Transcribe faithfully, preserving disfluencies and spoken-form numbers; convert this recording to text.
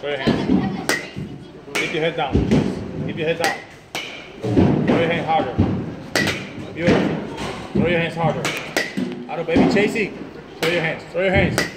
Throw your hands. Keep your head down. Keep your head down. Throw your hands harder. Beautiful. Throw your hands harder. Out of baby chasing. Throw your hands. Throw your hands.